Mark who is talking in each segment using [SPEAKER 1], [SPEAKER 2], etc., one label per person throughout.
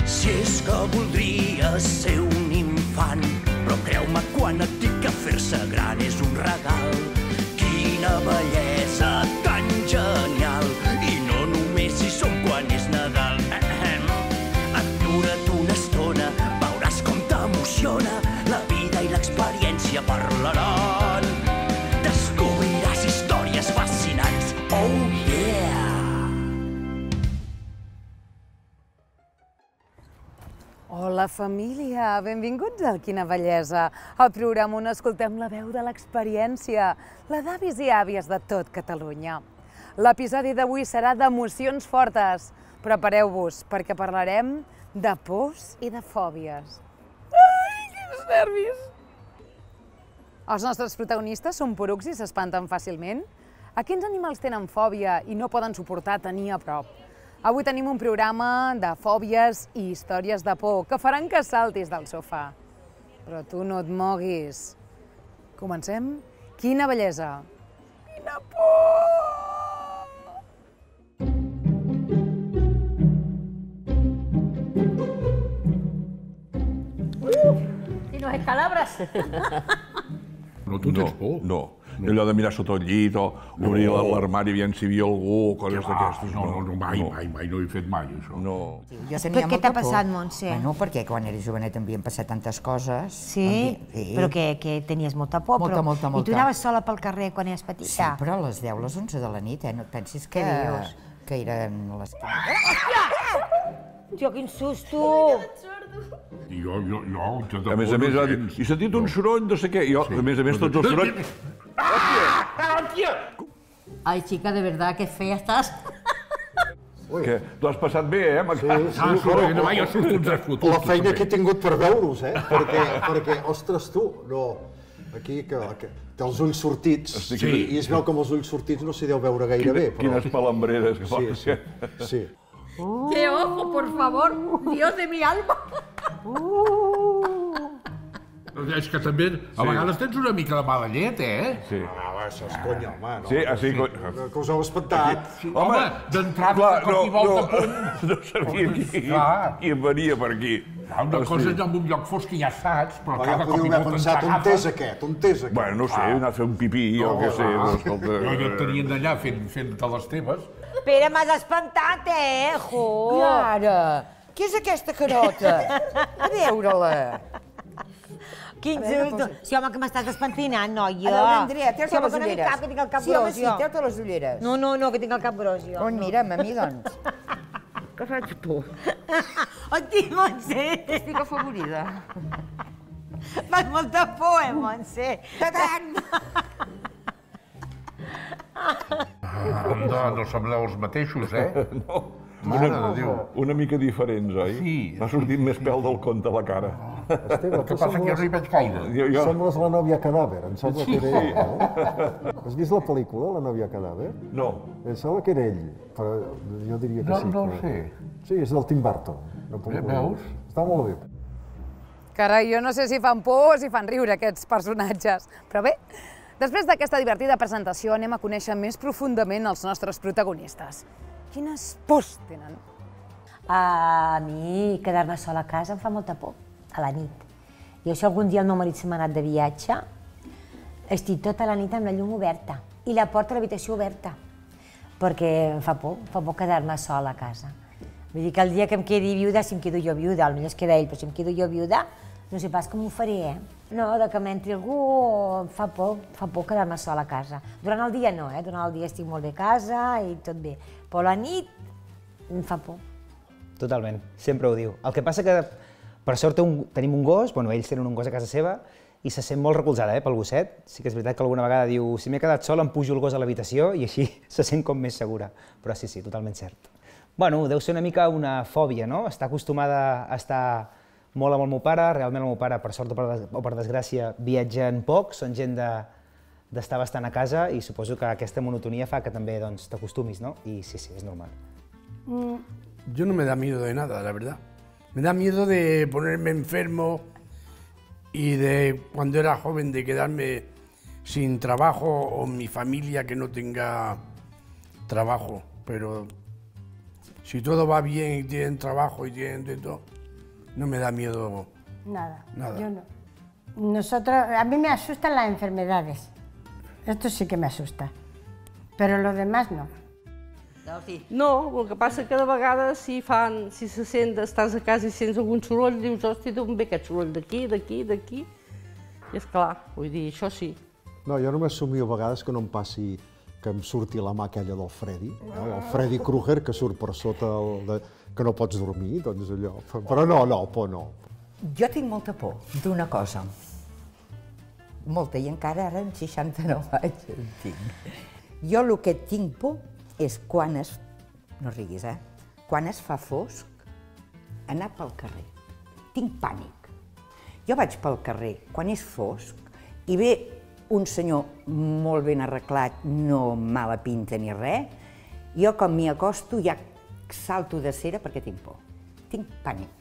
[SPEAKER 1] Si és que voldries ser un infant, però creu-me quan et dic que fer-se gran és un regal. Quina bellesa tan genial, i no només si som quan és Nadal. Atura't una estona, veuràs com t'emociona, la vida i l'experiència parlaran. Descobriràs històries fascinants, oh yeah!
[SPEAKER 2] Hola, família! Benvinguts al Quina Bellesa, el programa on escoltem la veu de l'experiència, la d'avis i àvies de tot Catalunya. L'episodi d'avui serà d'emocions fortes. Prepareu-vos, perquè parlarem de pors i de fòbies. Ai, quins nervis! Els nostres protagonistes són porucs i s'espanten fàcilment? A quins animals tenen fòbia i no poden suportar tenir a prop? Avui tenim un programa de fòbies i històries de por que faran que saltis del sofà. Però tu no et moguis. Comencem? Quina bellesa! Quina por!
[SPEAKER 3] ¿Y los escalabras?
[SPEAKER 4] No, tu tens por?
[SPEAKER 5] No. Allò de mirar sota el llit o obrir l'armari aviam si hi havia algú o coses d'aquestes.
[SPEAKER 4] No, mai, no he fet mai, això.
[SPEAKER 5] No.
[SPEAKER 3] Jo tenia què t'ha passat, Montse?
[SPEAKER 6] Bueno, perquè quan era jovenet m'havien passat tantes coses.
[SPEAKER 3] Sí? Però que tenies molta por.
[SPEAKER 6] Molta.
[SPEAKER 3] I tu anaves sola pel carrer quan eres petita?
[SPEAKER 6] Sí, però a les 10, les 11 de la nit, no et pensis que eren les...
[SPEAKER 3] Tio, quin susto!
[SPEAKER 4] I jo...
[SPEAKER 5] A més, he sentit un soroll, no sé què, i jo, a més, tots els sorolls...
[SPEAKER 3] Ai, chica, de verdad, que fea estàs.
[SPEAKER 5] Que t'ho has passat bé,
[SPEAKER 4] Sí, que no vaig a sortir uns esfotuts.
[SPEAKER 7] La feina que he tingut per veure-us, perquè, ostres, tu, no... Aquí, que té els ulls sortits, i es veu com els ulls sortits no s'hi deu veure gaire bé, però...
[SPEAKER 5] Quines palambreres que fa.
[SPEAKER 7] Sí.
[SPEAKER 3] ¡Qué ojo, por favor! ¡Dios de mi alma!
[SPEAKER 4] És que també, a vegades tens una mica de mala llet,
[SPEAKER 5] Sí.
[SPEAKER 7] Això és conya, home, no?
[SPEAKER 5] Sí, així...
[SPEAKER 7] Que us heu espantat.
[SPEAKER 4] Home, d'entrada, de cop i volta, punt.
[SPEAKER 5] No sabia qui em venia per aquí.
[SPEAKER 4] Una cosa és en un lloc fosc que ja saps, però cada cop i
[SPEAKER 7] Podríeu haver
[SPEAKER 4] volta ens
[SPEAKER 7] pensat, on
[SPEAKER 4] agafa.
[SPEAKER 7] és aquest?
[SPEAKER 5] Bueno, no sé, he anat a fer un pipí o què sé, escolta...
[SPEAKER 4] Jo et tenien d'allà fent-te les teves.
[SPEAKER 3] Pere, m'has espantat, jo!
[SPEAKER 6] Clara, què és aquesta carota? A veure-la.
[SPEAKER 3] Quin susto! Sí, home, que m'estàs despentinant, noia.
[SPEAKER 6] A veure, Andrea, treu-te les ulleres.
[SPEAKER 3] Sí, home, que no m'hi cap, que tinc el cap
[SPEAKER 6] Sí, home,
[SPEAKER 3] gros,
[SPEAKER 6] sí,
[SPEAKER 3] jo.
[SPEAKER 6] treu-te les ulleres.
[SPEAKER 3] No, que tinc el cap gros, jo.
[SPEAKER 6] On, mira'm, a mi, doncs. Què faig tu?
[SPEAKER 3] Hosti, Montse!
[SPEAKER 6] Estic afavorida.
[SPEAKER 3] Fas molta por, Montse?
[SPEAKER 6] Tadam!
[SPEAKER 4] No sembleu els mateixos,
[SPEAKER 5] No,
[SPEAKER 4] Mare de Déu.
[SPEAKER 5] una mica diferents, oi?
[SPEAKER 4] Sí.
[SPEAKER 5] M'ha sortit més pèl del compte a la cara.
[SPEAKER 7] Esteve,
[SPEAKER 4] El que passa que jo no hi veig gaire.
[SPEAKER 7] Sembles la nòvia cadàver, em sembla que era ell, no? Has vist la pel·lícula, La nòvia cadàver?
[SPEAKER 5] No.
[SPEAKER 7] Em sembla que era ell, però jo diria que sí.
[SPEAKER 4] No ho sé.
[SPEAKER 7] Sí, és del Tim Burton.
[SPEAKER 4] Veus?
[SPEAKER 7] Està molt bé.
[SPEAKER 2] Carai, jo no sé si fan por o si fan riure aquests personatges. Però bé, després d'aquesta divertida presentació anem a conèixer més profundament els nostres protagonistes. Quines pors tenen?
[SPEAKER 3] A mi quedar-me sola a casa em fa molta por, a la nit. Jo, si algun dia el meu marit se m'ha anat de viatge, estic tota la nit amb la llum oberta i la porta de l'habitació oberta, perquè em fa por quedar-me sola a casa. Vull dir que el dia que em quedi viuda, si em quedo jo viuda, potser es queda ell, però si em quedo jo viuda, no sé pas com ho faré, No, de que m'entri algú em fa por quedar-me sola a casa. Durant el dia no, durant el dia estic molt bé a casa i tot bé, però la nit em fa por.
[SPEAKER 8] Totalment, sempre ho diu. El que passa que, per sort, tenim un gos, bueno, ells tenen un gos a casa seva, i se sent molt recolzada pel gosset. Sí que és veritat que alguna vegada diu, si m'he quedat sola em pujo el gos a l'habitació i així se sent com més segura. Però sí, totalment cert. Bueno, deu ser una mica una fòbia, no? Està acostumada a estar molt amb el meu pare, realment el meu pare, per sort o per desgràcia, viatgen poc, són gent d'estar bastant a casa i suposo que aquesta monotonia fa que també t'acostumis, no? I sí, és normal.
[SPEAKER 9] Yo no me da miedo de nada, la verdad. Me da miedo de ponerme enfermo y de, cuando era joven, de quedarme sin trabajo o mi familia que no tenga trabajo. Pero Si todo va bien y tienen trabajo y tienen de todo, no me da miedo.
[SPEAKER 10] Nada,
[SPEAKER 9] Nada.
[SPEAKER 10] yo no. A mí me asustan las enfermedades. Esto sí que me asusta. Però lo demás no.
[SPEAKER 11] No, el que passa que de vegades si se sent, estàs a casa i sents algun soroll, dius, hòstia, d'on ve aquest soroll? D'aquí, d'aquí, d'aquí? I esclar, vull dir, això sí.
[SPEAKER 7] No, jo només somio a vegades que no em passi que em surti la mà aquella del Freddy, el Freddy Krueger, que surt per sota, que no pots dormir, doncs allò. Però no, por no.
[SPEAKER 6] Jo tinc molta por d'una cosa. Molta, i encara ara amb 69 anys en tinc. Jo el que tinc por és quan no riguis, quan es fa fosc, anar pel carrer. Tinc pànic. Jo vaig pel carrer quan és fosc i ve un senyor molt ben arreglat, no mala pinta ni res, jo com m'hi acosto ja salto de cera perquè tinc por. Tinc pànic.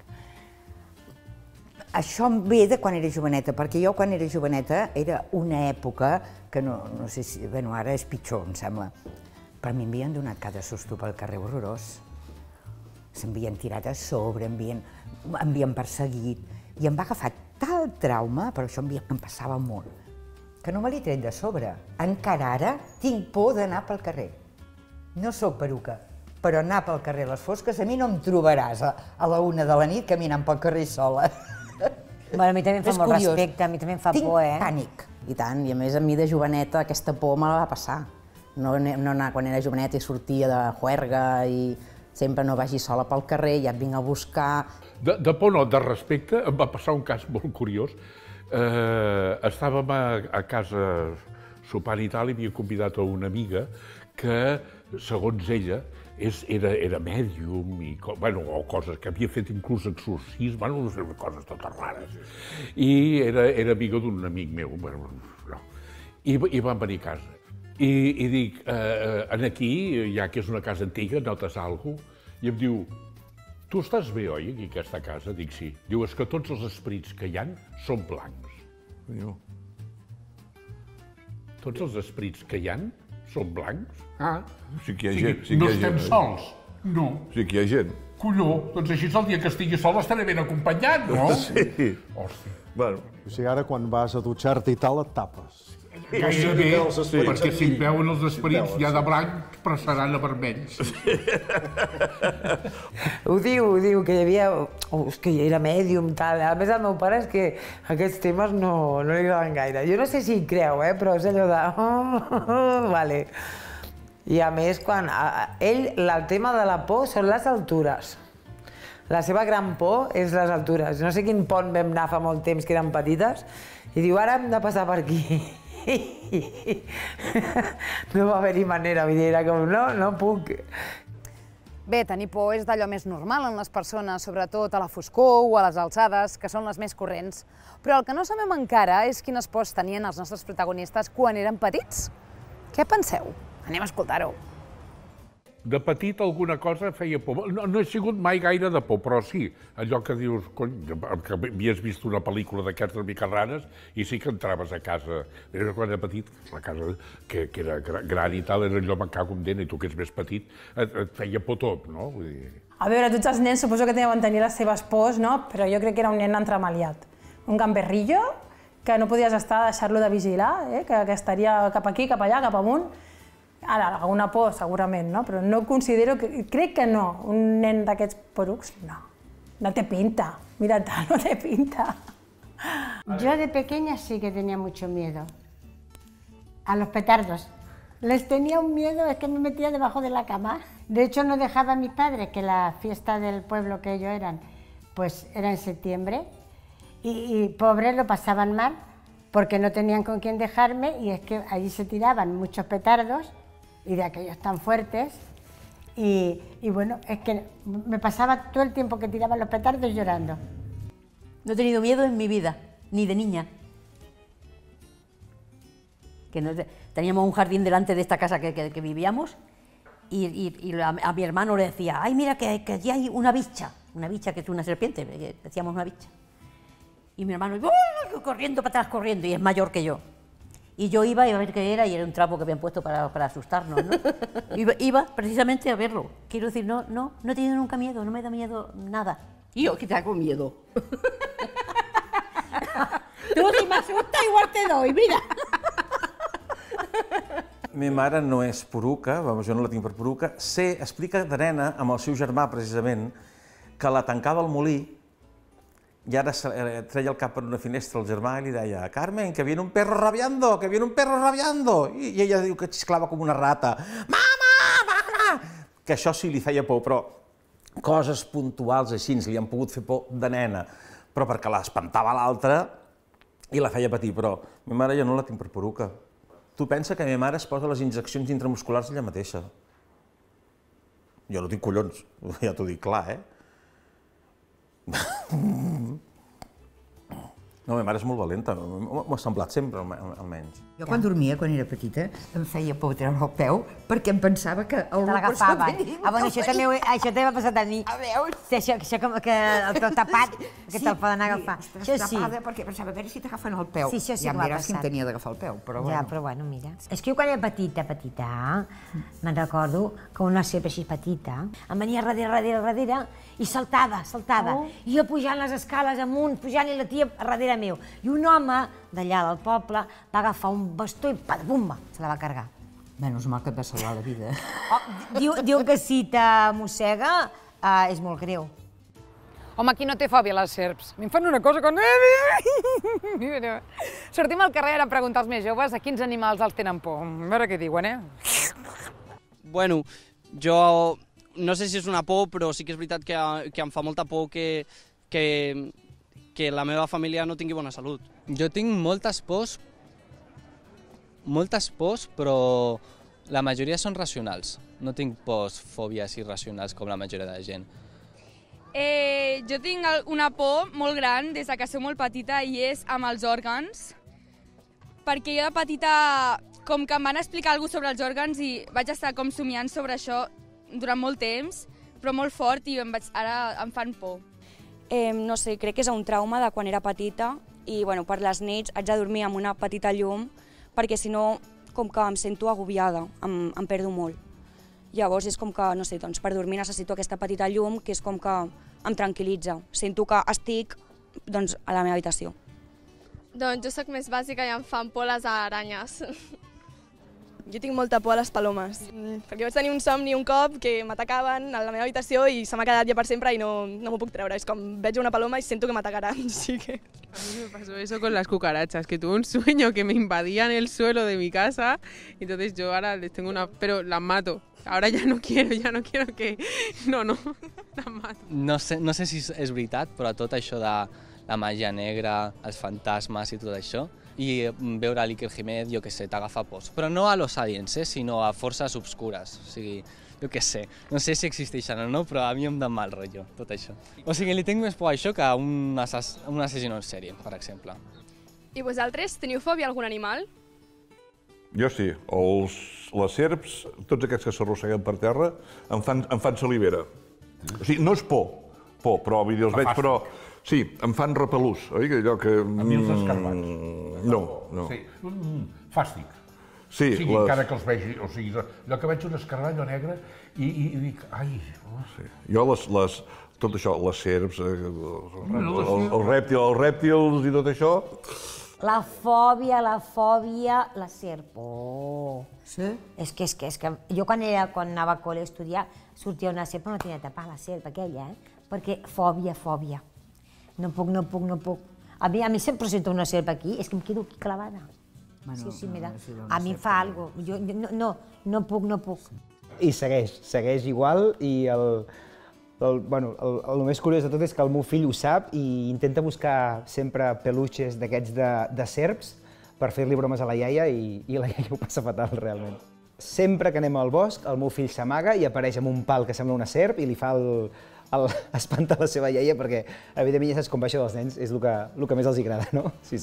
[SPEAKER 6] Això em ve de quan era joveneta, perquè jo quan era joveneta era una època que no sé si... Bueno, ara és pitjor, em sembla. Però a mi m'havien donat cada susto pel carrer horrorós. S'havien tirat a sobre, m'havien perseguit, i em va agafar tal trauma, però això em passava molt, que no me l'he tret de sobre. Encara ara tinc por d'anar pel carrer. No sóc peruca, però anar pel carrer a les fosques, a mi no em trobaràs a la 1 de la nit caminant pel carrer sola.
[SPEAKER 3] Bueno, a mi també em fa molt respecte, a mi també em fa por,
[SPEAKER 6] Tinc pànic. I tant, i a més a mi de joveneta aquesta por me la va passar. No anar quan era joveneta i sortia de juerga i sempre no vagi sola pel carrer, ja et vinc a buscar.
[SPEAKER 4] De por no, de respecte, em va passar un cas molt curiós. Estàvem a casa sopant i tal, i havia convidat a una amiga que, segons ella, era mèdium, o coses que havia fet inclús exorcisme, no sé, coses totes rares. I era amiga d'un amic meu, i van venir a casa. I dic, aquí, ja que és una casa antiga, notes alguna cosa? I em diu, tu estàs bé, oi, aquí, a aquesta casa? Dic, sí. Diu, és que tots els esprits que hi ha són blancs. Tots els esprits que hi ha són blancs?
[SPEAKER 5] Sí que hi ha gent.
[SPEAKER 4] No estem sols? No.
[SPEAKER 5] Sí que hi ha gent.
[SPEAKER 4] Colló, doncs així el dia que estigui sol estaré ben acompanyat, no?
[SPEAKER 5] Sí.
[SPEAKER 4] Hòstia.
[SPEAKER 5] Bueno.
[SPEAKER 7] O sigui, ara quan vas a dutxar-te i tal, et tapes.
[SPEAKER 4] Gairebé, perquè si et veuen els esperits ja de blanc passaran a vermells.
[SPEAKER 12] Ho diu, que hi havia... És que era mèdium, tal. A més, el meu pare és que aquests temes no li agraden gaire. Jo no sé si hi creu, però és allò de... Vale. I a més, quan... El tema de la por són les altures. La seva gran por és les altures. No sé quin pont vam anar fa molt temps, que eren petites, i diu, ara hem de passar per aquí. No va haver-hi manera, vull dir, era com, no puc.
[SPEAKER 2] Bé, tenir por és d'allò més normal en les persones, sobretot a la foscor o a les alçades, que són les més corrents. Però el que no sabem encara és quines pors tenien els nostres protagonistes quan eren petits. Què penseu? Anem a escoltar-ho.
[SPEAKER 4] De petit alguna cosa feia por. No he sigut mai gaire de por, però sí, allò que dius, cony, que havies vist una pel·lícula d'aquestes mica rares i sí que entraves a casa. Però quan era petit, la casa que era gran i tal, era allò, me'n cago en dent, i tu que ets més petit, et feia por tot, no? Vull dir...
[SPEAKER 13] A veure, tots els nens suposo que deuen tenir les seves pors, no? Però jo crec que era un nen entremaliat. Un gamberrillo, que no podies estar a deixar-lo de vigilar, que estaria cap aquí, cap allà, cap amunt. Ara, alguna por, segurament, no? Però no considero que... Crec que no. Un nen d'aquests porucs, no. No té pinta. Mira, no té pinta.
[SPEAKER 10] Yo de pequeña sí que tenía mucho miedo a los petardos. Les tenía un miedo, es que me metía debajo de la cama. De hecho, no dejaba a mis padres, que la fiesta del pueblo que ellos eran, pues era en septiembre, y pobres lo pasaban mal, porque no tenían con quién dejarme, y es que allí se tiraban muchos petardos, y de aquellos tan fuertes, y bueno, es que me pasaba todo el tiempo que tiraban los petardos llorando.
[SPEAKER 14] No he tenido miedo en mi vida, ni de niña. Teníamos un jardín delante de esta casa que vivíamos, y a mi hermano le decía, ay, mira que allí hay una bicha que es una serpiente, decíamos una bicha. Y mi hermano, corriendo para atrás, corriendo, y es mayor que yo. Y yo iba a ver qué era y era un trapo que habían puesto para asustarnos, ¿no? Iba precisamente a verlo. Quiero decir, no he tenido nunca miedo, no me da miedo nada.
[SPEAKER 11] Yo que te hago miedo.
[SPEAKER 14] Tú si m'assusta igual te doy, mira.
[SPEAKER 15] Mi mare no és poruca, jo no la tinc per poruca. Explica de nena, amb el seu germà precisament, que la tancava al molí i ara treia el cap per una finestra al germà i li deia «Carmen, que viene un perro rabiando, que viene un perro rabiando!» I ella diu que xisclava com una rata. «Mama, mama!» Que això sí li feia por, però coses puntuals així li han pogut fer por de nena, però perquè l'espantava l'altra i la feia patir, però mi mare jo no la tinc per poruca. Tu pensa que mi mare es posa les injeccions intramusculars ella mateixa. Jo no tinc collons, ja t'ho dic clar, eh? No, ma mare és molt valenta, m'ho ha semblat sempre, almenys.
[SPEAKER 6] Jo quan dormia, quan era petita, em feia por treure el peu perquè em pensava que algú
[SPEAKER 3] l'agafava. Bueno, això també m'ha passat a mi.
[SPEAKER 6] A veure...
[SPEAKER 3] Això que el peu tapat, que te'l poden agafar.
[SPEAKER 6] Això sí. Perquè pensava, a veure si t'agafen el peu.
[SPEAKER 3] Sí, això sí que m'ha passat.
[SPEAKER 6] Ja em diràs que em tenia d'agafar el peu, però bueno.
[SPEAKER 3] Ja, però bueno, mira. És que jo quan era petita, me'n recordo que una serp així petita em venia darrere i saltava. I jo pujant les escales amunt, pujant i la tia darrere meu. I un home d'allà del poble va agafar un bastó i pum-pum, se la va carregar.
[SPEAKER 6] Menys mal que et va salvar la vida.
[SPEAKER 3] Diu que si te mossega és molt greu.
[SPEAKER 2] Home, qui no té fòbia a les serps? A mi em fan una cosa quan... Sortim al carrer a preguntar als més joves a quins animals els tenen por. A veure què diuen,
[SPEAKER 16] Bueno, jo no sé si és una por, però sí que és veritat que em fa molta por que la meva família no tingui bona salut.
[SPEAKER 17] Jo tinc moltes pors, però la majoria són racionals. No tinc pors, fòbies irracionals com la majoria de la gent.
[SPEAKER 18] Jo tinc una por molt gran des que soc molt petita i és amb els òrgans, perquè jo de petita com que em van explicar alguna cosa sobre els òrgans i vaig estar com somiant sobre això durant molt temps, però molt fort i ara em fan por.
[SPEAKER 19] No sé, crec que és un trauma de quan era petita i bueno, per les nits haig de dormir amb una petita llum perquè si no com que em sento agobiada, em perdo molt. Llavors és com que, no sé, doncs per dormir necessito aquesta petita llum que és com que em tranquil·litza. Sento que estic doncs, a la meva habitació.
[SPEAKER 20] Doncs jo sóc més bàsica i em fan por les aranyes. Jo tinc molta por a les palomes, perquè vaig tenir un somni un cop que m'atacaven a la meva habitació i se m'ha quedat ja per sempre i no m'ho puc treure. És com veig una paloma i sento que m'atacaran, así que...
[SPEAKER 21] A mí me pasó eso con las cucarachas, que tuve un sueño que me invadían el suelo de mi casa, y entonces yo ahora les tengo una... pero las mato. Ahora ya no quiero que... No, las mato.
[SPEAKER 17] No sé si és veritat, però tot això de la màgia negra, els fantasmes i tot això, i veure l'Iker Jiménez, jo què sé, t'agafa pors. Però no a los aliens, sinó a forces obscures. O sigui, jo què sé, no sé si existeixen o no, però a mi em da mal rotllo, tot això. O sigui, li tinc més por a això que a un assassino en sèrie, per exemple.
[SPEAKER 20] I vosaltres teniu fòbia a algun animal?
[SPEAKER 5] Jo sí. Les serps, tots aquests que s'arrosseguen per terra, em fan salivera. O sigui, no és por, però vull dir, els veig, però... Sí, em fan repelús, oi? Allò que...
[SPEAKER 4] A mi els escarlats.
[SPEAKER 5] No.
[SPEAKER 4] Sí, fàstic.
[SPEAKER 5] Sí,
[SPEAKER 4] o sigui, encara que els vegi, o sigui, allò que veig un escarlall negre i dic, ai...
[SPEAKER 5] Jo tot això, les serps, els rèptils i tot això...
[SPEAKER 3] La fòbia, la serp. Oh!
[SPEAKER 6] Sí?
[SPEAKER 3] És que jo quan anava a col·le a estudiar sortia una serp, però no tenia de tapar la serp aquella, perquè fòbia. No puc. A mi sempre sento una serp aquí, és que em quedo aquí clavada. Sí, mira, a mi em fa alguna cosa. No puc.
[SPEAKER 8] I segueix igual i el més curiós de tot és que el meu fill ho sap i intenta buscar sempre peluixes d'aquests de serps per fer-li bromes a la iaia i la iaia ho passa fatal, realment. Sempre que anem al bosc, el meu fill s'amaga i apareix amb un pal que sembla una serp i li fa espanta la seva iaia perquè, evidentment, ja saps com va això dels nens, és el que més els agrada, no? Sí.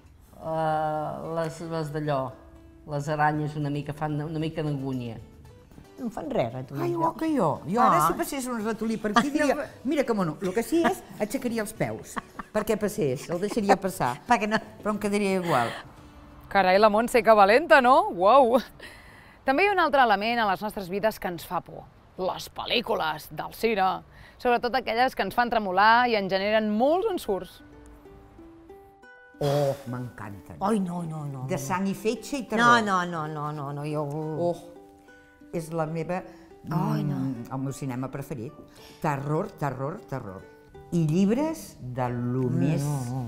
[SPEAKER 11] Les d'allò, les aranyes una mica fan una mica d'angúnia.
[SPEAKER 3] No em fan res, ratolí.
[SPEAKER 6] Ai, igual que jo. Jo ara si passés un ratolí per aquí diria, mira que mono, el que sí és, aixecaria els peus perquè passés, el deixaria passar. Però em quedaria igual.
[SPEAKER 2] Carai, la Montse, que valenta, no? Uau! També hi ha un altre element a les nostres vides que ens fa por. Les pel·lícules del cine. Sobretot aquelles que ens fan tremolar i en generen molts ensurts.
[SPEAKER 6] Oh, m'encanten.
[SPEAKER 3] Ai, no, no, no.
[SPEAKER 6] De sang i fetge i terror.
[SPEAKER 3] No, jo...
[SPEAKER 6] Oh, és la meva...
[SPEAKER 3] Ai, no.
[SPEAKER 6] El meu cinema preferit. Terror, terror, terror. I llibres de lo més...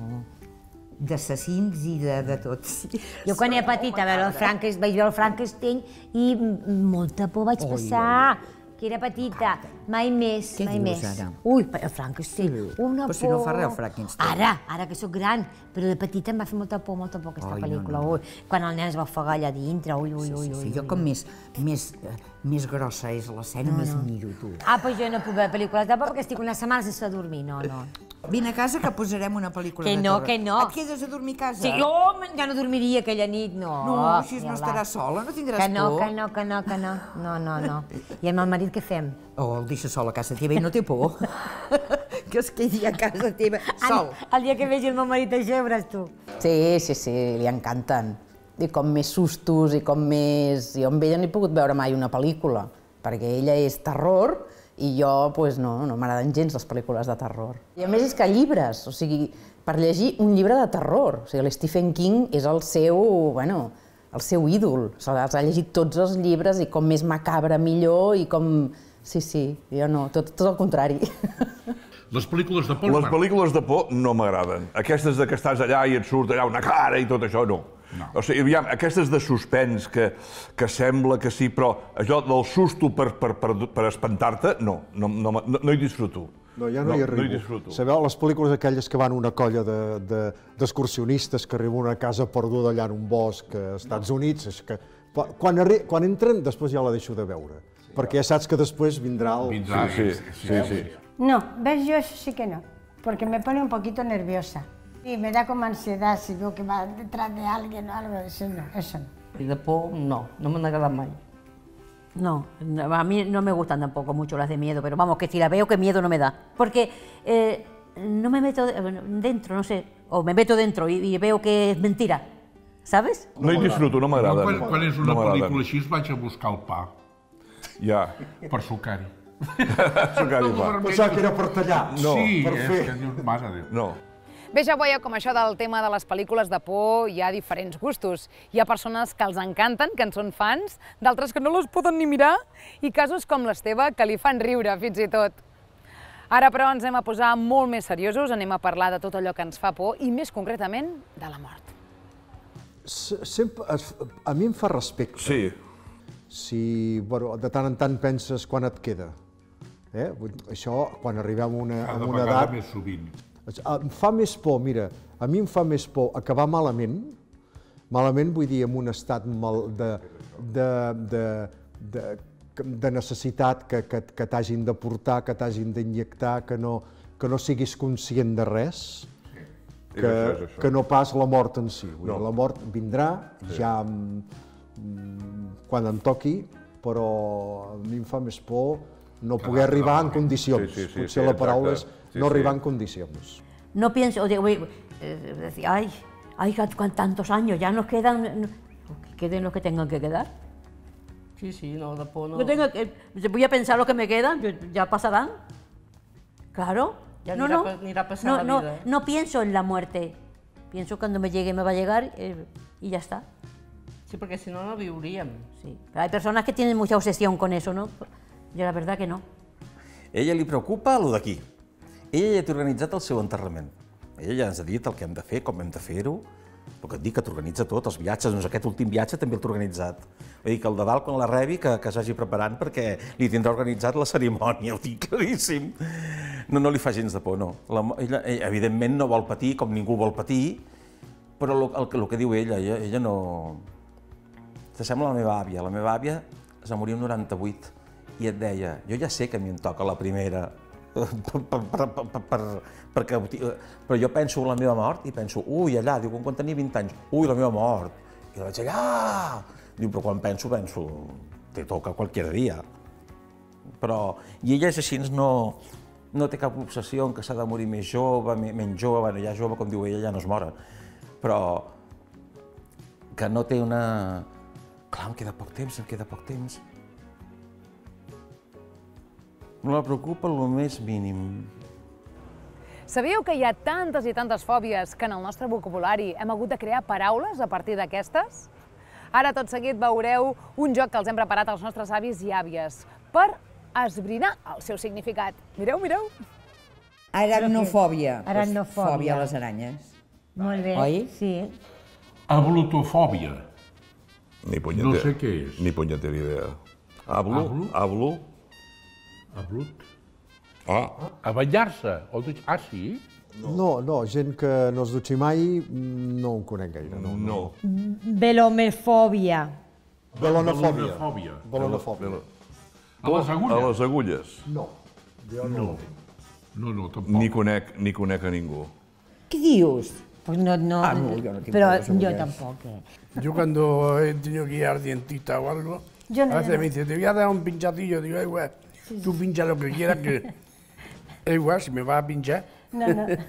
[SPEAKER 6] d'assassins i de tot.
[SPEAKER 3] Jo quan era petita vaig veure el Frankenstein i molta por vaig passar. Que era petita, mai més, mai més.
[SPEAKER 6] Què dius ara?
[SPEAKER 3] Ui, el Frankenstein, una por.
[SPEAKER 6] Però si no fa res el Frankenstein.
[SPEAKER 3] Ara que sóc gran, però de petita em va fer molta por aquesta pel·lícula. Quan el nen es va ofegar allà dintre, ui.
[SPEAKER 6] Sí, jo com més grossa és l'escena, més miro, tu.
[SPEAKER 3] Però jo no puc veure pel·lícules de por perquè estic una setmana sense dormir, no.
[SPEAKER 6] Vine a casa que posarem una pel·lícula de terror.
[SPEAKER 3] Que no.
[SPEAKER 6] Et quedes a dormir a casa?
[SPEAKER 3] Sí, jo ja no dormiria aquella nit, no.
[SPEAKER 6] No, així no estaràs sola, no tindràs por.
[SPEAKER 3] Que no. I amb el marit què fem?
[SPEAKER 6] Oh, el deixa sol a casa teva i no té por. Que es quedi a casa teva sol.
[SPEAKER 3] El dia que vegi el meu marit això, veuràs tu.
[SPEAKER 1] Sí, li encanten. I com més sustos i com més... Jo amb ella no he pogut veure mai una pel·lícula, perquè ella és terror i jo, doncs no m'agraden gens les pel·lícules de terror. I a més és que llibres, o sigui, per llegir un llibre de terror. O sigui, l'Stephen King és el seu ídol. Els ha llegit tots els llibres i com més macabre millor i com... Sí, jo no, tot el contrari.
[SPEAKER 4] Les pel·lícules de por...
[SPEAKER 5] Les pel·lícules de por no m'agraden. Aquestes de que estàs allà i et surt allà una cara i tot això, no. O sigui, aviam, aquestes de suspens que sembla que sí, però allò del susto per espantar-te, no hi disfruto.
[SPEAKER 7] No, ja no hi arribo. Sabeu, les pel·lícules aquelles que van una colla d'excursionistes que arriben a una casa perduda allà en un bosc als Estats Units, és que quan entren després ja la deixo de veure, perquè ja saps que després vindrà el...
[SPEAKER 5] Sí.
[SPEAKER 10] No, ves, yo eso sí que no, porque me pone un poquito nerviosa. Y me da como ansiedad si veo que va detrás de alguien o algo, eso no.
[SPEAKER 14] Y de por, no me han agradado mal. No, a mí no me gustan tampoco mucho las de miedo, pero vamos, que si la veo, que miedo no me da. Porque no me meto dentro, no sé, o me meto dentro y veo que es mentira, ¿sabes?
[SPEAKER 5] No hi disfruto, no m'agrada.
[SPEAKER 4] Quan és una pel·lícula així vaig a buscar el pa.
[SPEAKER 5] Ja.
[SPEAKER 4] Per sucar-hi.
[SPEAKER 5] Sucar-hi pa.
[SPEAKER 7] Pensava que era per tallar.
[SPEAKER 4] No, sí, és que dius, mare de Déu.
[SPEAKER 5] No.
[SPEAKER 2] Bé, ja veieu com això del tema de les pel·lícules de por hi ha diferents gustos. Hi ha persones que els encanten, que en són fans, d'altres que no les poden ni mirar, i casos com l'Esteve que li fan riure, fins i tot. Ara, però, ens anem a posar molt més seriosos, anem a parlar de tot allò que ens fa por, i més concretament, de la mort.
[SPEAKER 7] A mi em fa respecte.
[SPEAKER 5] Sí.
[SPEAKER 7] Si de tant en tant penses quan et queda. Això, quan arribem a una edat...
[SPEAKER 4] Cada vegada més sovint.
[SPEAKER 7] Em fa més por, mira, a mi em fa més por acabar malament, vull dir, en un estat de necessitat que t'hagin de portar, que t'hagin d'injectar, que no siguis conscient de res, que no pas la mort en si. La mort vindrà ja quan em toqui, però a mi em fa més por no poder arribar en condicions. Potser la paraula és no arribar en condicions.
[SPEAKER 14] No pienso, decir, ay, con tantos años, ya nos quedan, que queden los que tengan que quedar.
[SPEAKER 11] Sí, no, después no.
[SPEAKER 14] Voy a pensar lo que me quedan, ya pasarán. Claro.
[SPEAKER 11] Ya no irá a pasar la vida.
[SPEAKER 14] No pienso en la muerte. Pienso cuando me llegue me va a llegar y ya está.
[SPEAKER 11] Sí, porque si no, no viuríem.
[SPEAKER 14] Sí. Hay personas que tienen mucha obsesión con eso, ¿no? Yo la verdad que no.
[SPEAKER 15] Ella li preocupa el d'aquí. Ella ja té organitzat el seu enterrament. Ella ja ens ha dit el que hem de fer, com hem de fer-ho. El que et dic, que t'organitza tot, els viatges, doncs aquest últim viatge també el t'ha organitzat. Vull dir que el de dalt, quan la rebi, que s'hagi preparant perquè li tindrà organitzat la cerimònia, ho tinc claríssim. No li fa gens de por, no. Ella, evidentment, no vol patir, com ningú vol patir, però el que diu ella no... S'assembla a la meva àvia. La meva àvia es va morir amb 98 i et deia, jo ja sé que a mi em toca la primera, però jo penso en la meva mort i penso, ui, allà, diu, quan tenia 20 anys, ui, la meva mort, i la vaig allà, diu, però quan penso, te toca qualsevol dia. Però, i ella és així, no té cap obsessió en que s'ha de morir més jove, menys jove, bueno, ja jove, com diu ella, ja no es mora, però que no té una... Clar, em queda poc temps. No la preocupa el més mínim.
[SPEAKER 2] Sabíeu que hi ha tantes i tantes fòbies que en el nostre vocabulari hem hagut de crear paraules a partir d'aquestes? Ara, tot seguit, veureu un joc que els hem preparat als nostres avis i àvies per esbrinar el seu significat. Mireu, mireu.
[SPEAKER 6] Aracnofòbia.
[SPEAKER 3] Aracnofòbia.
[SPEAKER 6] Fòbia a les aranyes.
[SPEAKER 3] Molt bé,
[SPEAKER 6] Oi?
[SPEAKER 3] sí.
[SPEAKER 4] Ablutofòbia.
[SPEAKER 5] No
[SPEAKER 4] sé què és.
[SPEAKER 5] Ni punyetera idea. Ablu.
[SPEAKER 4] Ablut? A banyar-se? Sí?
[SPEAKER 7] No, gent que no es dutxi mai, no en conec gaire. No.
[SPEAKER 3] Velomefòbia.
[SPEAKER 7] Velonofòbia.
[SPEAKER 4] A les agulles?
[SPEAKER 5] A les agulles.
[SPEAKER 7] No.
[SPEAKER 4] No, tampoc.
[SPEAKER 5] Ni conec a ningú.
[SPEAKER 3] ¿Qué dius? Pues no,
[SPEAKER 6] yo no tengo
[SPEAKER 3] pero
[SPEAKER 6] las agullas.
[SPEAKER 3] yo tampoco.
[SPEAKER 9] Yo cuando he tenido que ir al dentista o algo, a veces me dice, te voy a dar un pinchacillo, digo, igual, tú pincha lo que quieras, que es igual, si me vas a pinchar.
[SPEAKER 10] No,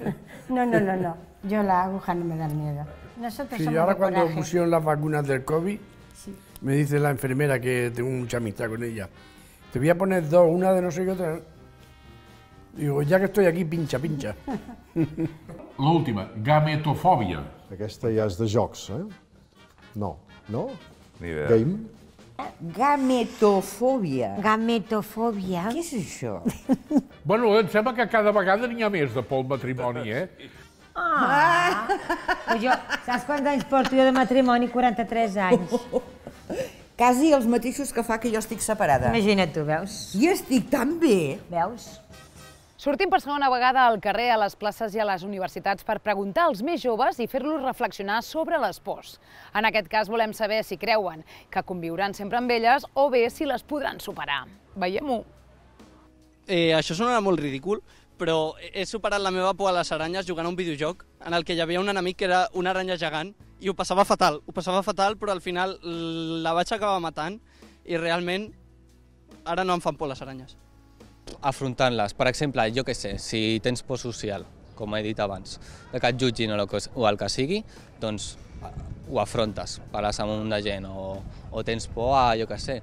[SPEAKER 10] yo la aguja no me da miedo. Nosotros
[SPEAKER 9] Sí,
[SPEAKER 10] somos
[SPEAKER 9] ahora
[SPEAKER 10] de
[SPEAKER 9] cuando
[SPEAKER 10] coraje.
[SPEAKER 9] pusieron las vacunas del COVID, me dice la enfermera, que tengo mucha amistad con ella, te voy a poner dos, una de no sé qué otra. Digo, ya que estoy aquí, pincha.
[SPEAKER 4] L'última, gametofòbia.
[SPEAKER 7] Aquesta ja és de jocs, eh? No?
[SPEAKER 5] Ni idea.
[SPEAKER 7] Game?
[SPEAKER 6] Gametofòbia.
[SPEAKER 3] Gametofòbia.
[SPEAKER 6] Què és això?
[SPEAKER 4] Bueno, em sembla que cada vegada n'hi ha més de pel matrimoni, eh?
[SPEAKER 3] Pues jo, saps quants anys porto jo de matrimoni? 43 anys.
[SPEAKER 6] Quasi els mateixos que fa que jo estic separada.
[SPEAKER 3] Imagina't tu, veus?
[SPEAKER 6] I estic tan bé.
[SPEAKER 3] Veus?
[SPEAKER 2] Sortim per segona vegada al carrer, a les places i a les universitats per preguntar als més joves i fer-los reflexionar sobre les pors. En aquest cas volem saber si creuen que conviuran sempre amb elles o bé si les podran superar. Veiem-ho.
[SPEAKER 16] Això sonarà molt ridícul, però he superat la meva por a les aranyes jugant a un videojoc en el que hi havia un enemic que era una aranya gegant i ho passava fatal, però al final la vaig acabar matant i realment ara no em fan por les aranyes.
[SPEAKER 17] Afrontant-les. Per exemple, jo què sé, si tens por social, com he dit abans, de que et jutgin o el que sigui, doncs ho afrontes, parles amb un de gent, o tens por a, jo què sé,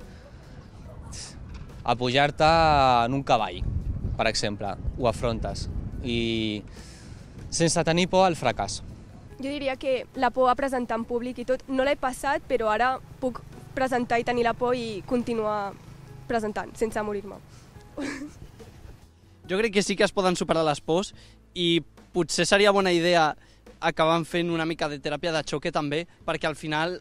[SPEAKER 17] a pujar-te en un cavall, per exemple, ho afrontes, i sense tenir por al fracàs.
[SPEAKER 20] Jo diria que la por a presentar en públic i tot, no l'he passat, però ara puc presentar i tenir la por i continuar presentant, sense morir-me.
[SPEAKER 16] Jo crec que sí que es poden superar les pors i potser seria bona idea acabar fent una mica de teràpia de xoque també, perquè al final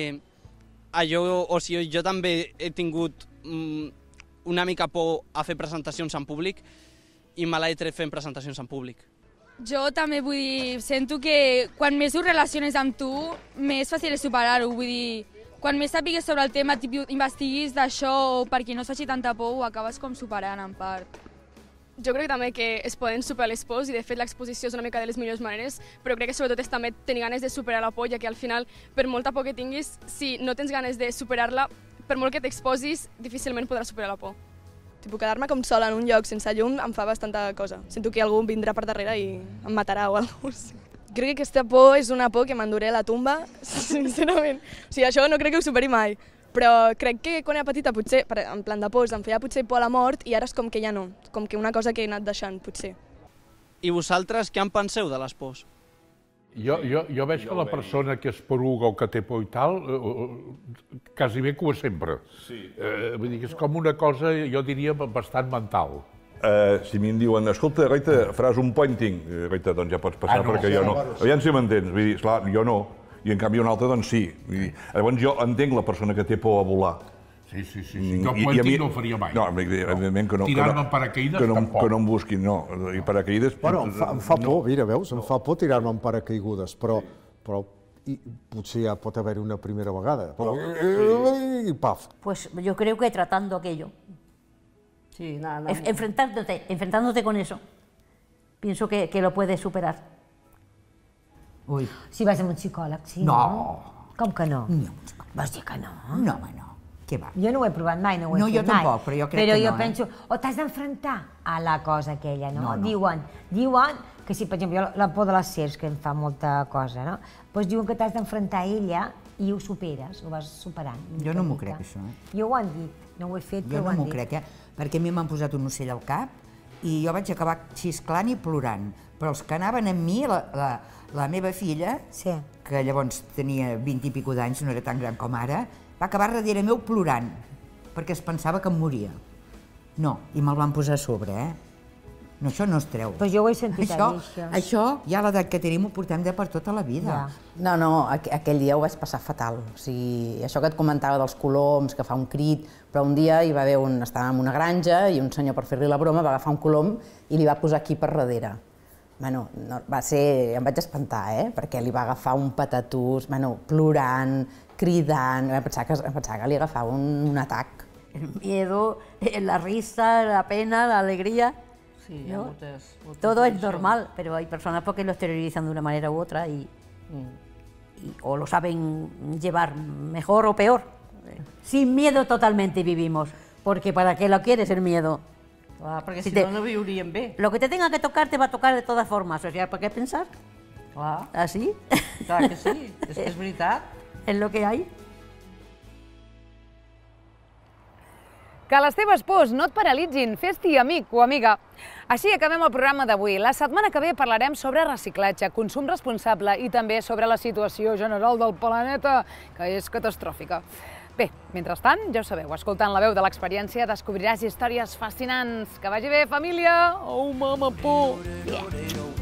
[SPEAKER 16] jo també he tingut una mica por a fer presentacions en públic i me l'he tret fent presentacions en públic.
[SPEAKER 18] Jo també vull dir, sento que quan més ho relaciones amb tu, més fàcil és superar-ho, vull dir, quan més sàpigues sobre el tema, investiguis d'això o perquè no es faci tanta por, ho acabes com superant en part.
[SPEAKER 20] Jo crec també que es poden superar les pors i de fet l'exposició és una mica de les millors maneres, però crec que sobretot és també tenir ganes de superar la por, ja que al final, per molta por que tinguis, si no tens ganes de superar-la, per molt que t'exposis, difícilment podràs superar la por. Quedar-me com sola en un lloc sense llum em fa bastanta cosa. Sento que algú vindrà per darrere i em matarà o alguna cosa. Crec que aquesta por és una por que m'enduré a la tomba, sincerament. O sigui, això no crec que ho superi mai. Però crec que quan era petita, potser, en plan de pors, em feia potser por a la mort i ara és com que ja no. Com que una cosa que he anat deixant, potser.
[SPEAKER 16] I vosaltres, què en penseu de les pors?
[SPEAKER 4] Jo veig que la persona que es poruga o que té por i tal, quasi bé que ho és sempre. Vull dir que és com una cosa, jo diria, bastant mental.
[SPEAKER 5] Si a mi em diuen, escolta, Gaita, faràs un pointing, Gaita, doncs ja pots passar perquè jo no. Aviam si m'entens, vull dir, esclar, jo no, i en canvi un altre doncs sí. Llavors jo entenc la persona que té por a volar.
[SPEAKER 4] Sí. Jo pointing no ho faria mai.
[SPEAKER 5] No, evidentment que no.
[SPEAKER 4] Tirar-me en paracaïdes tampoc.
[SPEAKER 5] Que no em busquin, no. I paracaïdes...
[SPEAKER 7] Bueno, em fa por, mira, veus? Em fa por tirar-me en paracaigudes, però potser ja pot haver una primera vegada. I paf.
[SPEAKER 14] Pues yo creo que tratando aquello.
[SPEAKER 11] Sí, nada.
[SPEAKER 14] Enfrentándote con eso. Pienso que lo puedes superar.
[SPEAKER 3] Ui. Si vas amb un psicòleg, sí?
[SPEAKER 6] No.
[SPEAKER 3] Com que no?
[SPEAKER 6] No.
[SPEAKER 3] Vas dir que no?
[SPEAKER 6] No, home, no. Què va?
[SPEAKER 3] Jo no ho he provat mai, no ho he fet mai.
[SPEAKER 6] No, jo tampoc, però jo crec que no.
[SPEAKER 3] Però jo penso, o t'has d'enfrontar a la cosa aquella, no? Diuen que si, per exemple, la por de les serps, que em fa molta cosa, no? Doncs diuen que t'has d'enfrontar a ella i ho superes, ho vas superant.
[SPEAKER 6] Jo no m'ho crec, això.
[SPEAKER 3] Jo ho han dit, no ho he fet, però ho han dit.
[SPEAKER 6] Jo no m'ho crec, perquè a mi m'han posat un ocell al cap i jo vaig acabar xisclant i plorant. Però els que anaven amb mi, la meva filla, que llavors tenia 20 i pico d'anys, no era tan gran com ara, va acabar darrere meu plorant, perquè es pensava que em moria. No, i me'l van posar a sobre, No, això no es treu.
[SPEAKER 3] Però jo ho he sentit a dir, això.
[SPEAKER 6] Això, ja a l'edat que tenim, ho portem de per tota la vida.
[SPEAKER 1] No, aquell dia ho vaig passar fatal. O sigui, això que et comentava dels coloms, que fa un crit, però un dia hi va haver estàvem en una granja i un senyor, per fer-li la broma, va agafar un colom i li va posar aquí per darrere. Bueno, em vaig espantar, perquè li va agafar un patatús, plorant, cridant, em pensava que li agafava un atac.
[SPEAKER 14] El miedo, la risa, la pena, la alegría.
[SPEAKER 11] Sí,
[SPEAKER 14] ¿no? Todo es normal, pero hay personas porque lo exteriorizan de una manera u otra o lo saben llevar mejor o peor. Sin miedo totalmente vivimos, porque ¿para qué lo quieres el miedo?
[SPEAKER 11] Perquè si no, no viuríem bé.
[SPEAKER 14] Lo que te tenga que tocar te va a tocar de todas formas, o sea, ¿para qué pensar? ¿Así?
[SPEAKER 11] Clar que sí, és que és veritat.
[SPEAKER 14] Es lo que hay.
[SPEAKER 2] Que les teves pors no et paralitzin, fes-t'hi amic o amiga. Així acabem el programa d'avui. La setmana que ve parlarem sobre reciclatge, consum responsable i també sobre la situació general del planeta, que és catastròfica. Bé, mentrestant, ja ho sabeu, escoltant la veu de l'experiència descobriràs històries fascinants. Que vagi bé, família! Oh, mama, por! Yeah.